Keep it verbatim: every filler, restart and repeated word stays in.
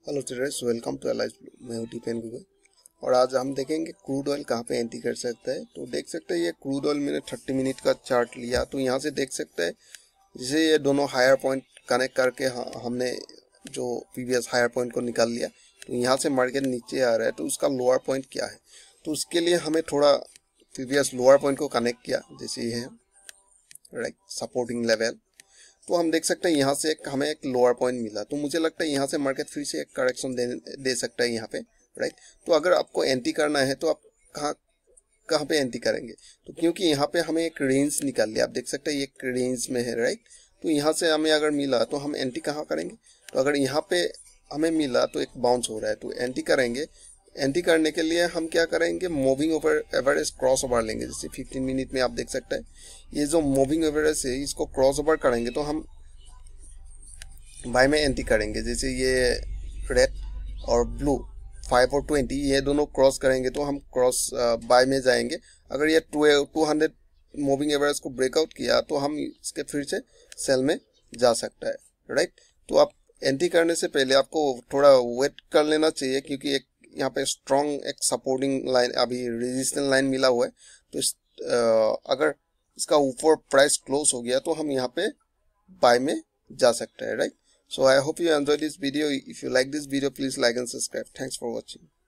Hello traders, welcome to Alicblue। मैं हूं टीपेन Google और आज हम देखेंगे क्रूड ऑयल कहां पे एंट्री कर सकता है। तो देख सकते हैं ये क्रूड ऑयल मैंने तीस मिनट का चार्ट लिया, तो यहां से देख सकते हैं जैसे ये दोनों हायर पॉइंट कनेक्ट करके हमने जो प्रीवियस हायर पॉइंट को निकाल लिया। तो यहां से मार्केट नीचे आ रहा है, तो उसका लोअर पॉइंट क्या है। तो उसके लिए हमें थोड़ा प्रीवियस लोअर पॉइंट को कनेक्ट किया, जैसे ये है राइट सपोर्टिंग लेवल। तो हम देख सकते हैं यहाँ से एक हमें एक लोअर पॉइंट मिला, तो मुझे लगता है यहाँ से मार्केट फिर से एक करेक्शन दे दे सकता है यहाँ पे राइट। तो अगर आपको एंट्री करना है तो आप कहाँ कहाँ पे एंट्री करेंगे, तो क्योंकि यहाँ पे हमें एक रेंज निकाल लिया, आप देख सकते हैं ये एक रेंज में है राइट। तो यहाँ से हमें अगर मिला तो हम एंट्री कहाँ करेंगे। तो अगर यहाँ पे हमें मिला तो एक बाउंस हो रहा है, तो एंट्री करेंगे। एंट्री करने के लिए हम क्या करेंगे, moving over average cross over लेंगे। जैसे पंद्रह मिनट में आप देख सकते हैं ये जो मूविंग एवरेज है इसको क्रॉस ओवर करेंगे तो हम बाय में एंट्री करेंगे। जैसे ये रेड और ब्लू फाइव और ट्वेंटी ये दोनों क्रॉस करेंगे तो हम क्रॉस बाय में जाएंगे। अगर ये टू हंड्रेड मूविंग एवरेज को ब्रेकआउट किया तो हम इसके फिर से सेल में जा सकता है राइट। तो आप एंट्री करने से पहले आपको थोड़ा वेट कर लेना चाहिए, क्योंकि एक यहाँ पे स्ट्रॉन्ग एक सपोर्टिंग लाइन अभी रेजिस्टेंस लाइन मिला हुआ है। तो इस, आ, अगर इसका ऊपर प्राइस क्लोज हो गया तो हम यहाँ पे बाय में जा सकते हैं right. So I hope you enjoyed this video. If you like this video, please like and subscribe. Thanks for watching.